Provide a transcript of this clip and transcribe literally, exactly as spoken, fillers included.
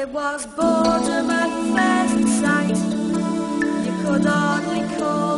It was boredom at first sight. You could hardly call